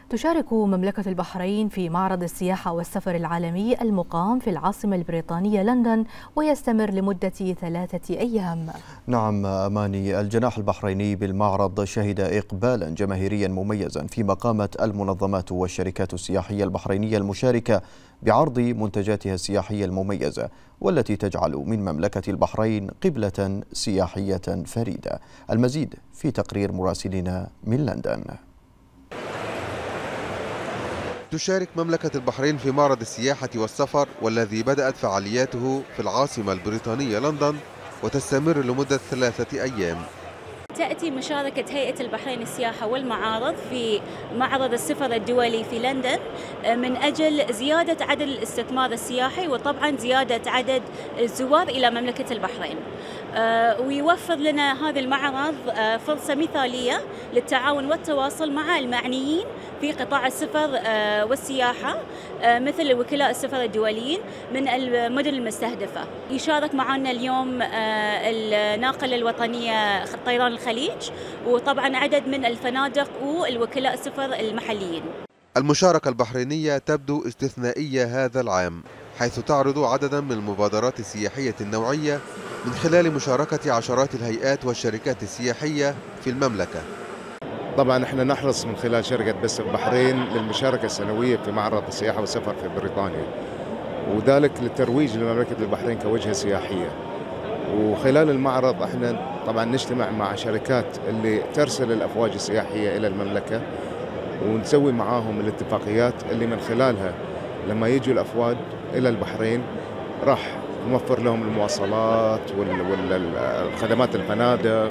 تشارك مملكة البحرين في معرض السياحة والسفر العالمي المقام في العاصمة البريطانية لندن، ويستمر لمدة 3 أيام. نعم أماني، الجناح البحريني بالمعرض شهد إقبالا جماهيريا مميزا، فيما قامت المنظمات والشركات السياحية البحرينية المشاركة بعرض منتجاتها السياحية المميزة، والتي تجعل من مملكة البحرين قبلة سياحية فريدة. المزيد في تقرير مراسلنا من لندن. تشارك مملكة البحرين في معرض السياحة والسفر، والذي بدأت فعالياته في العاصمة البريطانية لندن وتستمر لمدة 3 أيام. تأتي مشاركة هيئة البحرين السياحة والمعارض في معرض السفر الدولي في لندن من أجل زيادة عدد الاستثمار السياحي، وطبعا زيادة عدد الزوار إلى مملكة البحرين. ويوفر لنا هذا المعرض فرصة مثالية للتعاون والتواصل مع المعنيين في قطاع السفر والسياحة، مثل وكلاء السفر الدوليين من المدن المستهدفة. يشارك معنا اليوم الناقلة الوطنية طيران الخليج، وطبعا عدد من الفنادق والوكلاء السفر المحليين. المشاركة البحرينية تبدو استثنائية هذا العام، حيث تعرض عددا من المبادرات السياحية النوعية من خلال مشاركة عشرات الهيئات والشركات السياحية في المملكة. طبعا احنا نحرص من خلال شركة بس البحرين للمشاركة السنوية في معرض السياحة والسفر في بريطانيا، وذلك للترويج لمملكة البحرين كوجهة سياحية. وخلال المعرض احنا طبعا نجتمع مع شركات اللي ترسل الافواج السياحية الى المملكة، ونسوي معاهم الاتفاقيات اللي من خلالها لما يجوا الافواج الى البحرين راح نوفر لهم المواصلات والخدمات الفنادق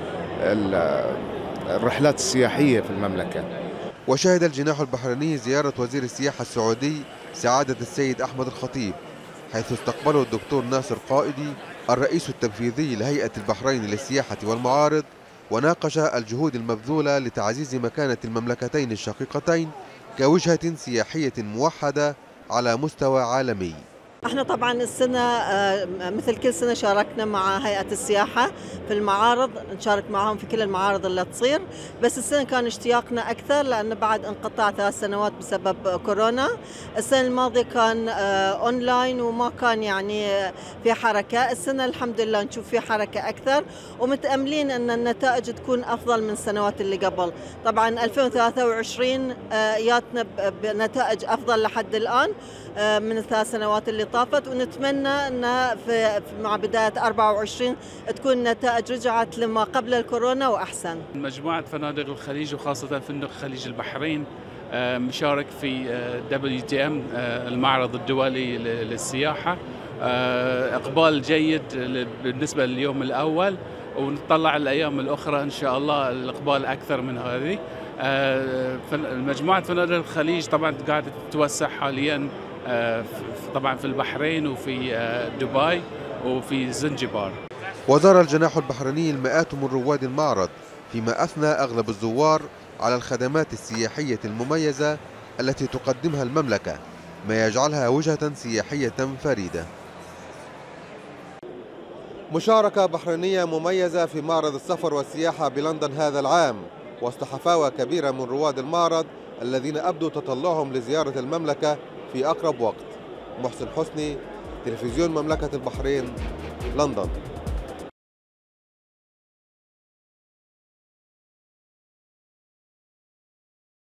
والرحلات السياحية في المملكة. وشهد الجناح البحريني زيارة وزير السياحة السعودي سعادة السيد أحمد الخطيب، حيث استقبله الدكتور ناصر قائدي الرئيس التنفيذي لهيئة البحرين للسياحة والمعارض، وناقش الجهود المبذولة لتعزيز مكانة المملكتين الشقيقتين كوجهة سياحية موحدة على مستوى عالمي. احنا طبعا السنة مثل كل سنة شاركنا مع هيئة السياحة في المعارض، نشارك معهم في كل المعارض اللي تصير، بس السنة كان اشتياقنا أكثر لأن بعد انقطاع 3 سنوات بسبب كورونا. السنة الماضية كان أونلاين وما كان يعني في حركة. السنة الحمد لله نشوف في حركة أكثر، ومتأملين أن النتائج تكون أفضل من السنوات اللي قبل. طبعا 2023 جاتنا بنتائج أفضل لحد الآن من ال3 سنوات اللي طافت، ونتمنى أن مع بداية 24 تكون نتائج رجعت لما قبل الكورونا وأحسن. مجموعة فنادق الخليج وخاصة فندق خليج البحرين مشارك في WTM المعرض الدولي للسياحة. إقبال جيد بالنسبة لليوم الأول، ونطلع الأيام الأخرى إن شاء الله الإقبال أكثر من هذه. مجموعة فنادق الخليج طبعا قاعدة تتوسع حاليا طبعا في البحرين وفي دبي وفي زنجبار. وزار الجناح البحريني المئات من رواد المعرض، فيما أثنى أغلب الزوار على الخدمات السياحية المميزة التي تقدمها المملكة، ما يجعلها وجهة سياحية فريدة. مشاركة بحرينية مميزة في معرض السفر والسياحة بلندن هذا العام، وسط حفاوة كبيرة من رواد المعرض الذين أبدوا تطلعهم لزيارة المملكة في أقرب وقت. محسن حسني، تلفزيون مملكة البحرين، لندن.